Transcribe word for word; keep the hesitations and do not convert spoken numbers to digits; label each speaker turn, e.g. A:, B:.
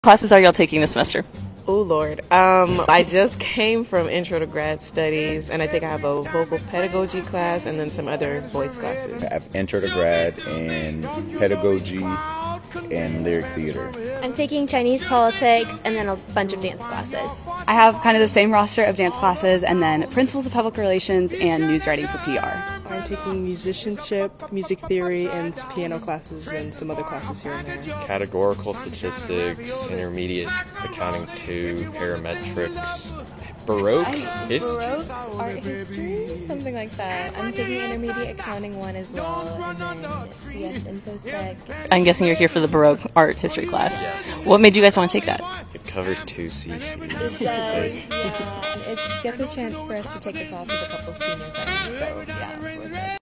A: Classes are y'all taking this semester?
B: Oh Lord, um, I just came from Intro to Grad Studies, and I think I have a vocal pedagogy class and then some other voice classes.
C: I have Intro to Grad and pedagogy and lyric theater.
D: I'm taking Chinese politics and then a bunch of dance classes.
E: I have kind of the same roster of dance classes and then principles of public relations and news writing for P R.
F: I'm taking musicianship, music theory, and piano classes and some other classes here and there.
G: Categorical statistics, intermediate accounting two, parametrics, Baroque history.
H: Baroque art history, something like that. I'm taking intermediate accounting one as well, and then C S infosec.
A: I'm guessing you're here for the Baroque art history class.
G: Yes.
A: What made you guys want to take that?
G: It covers two C Cs.
H: It does, yeah. And it gets a chance for us to take the class with a couple of senior friends, so yeah.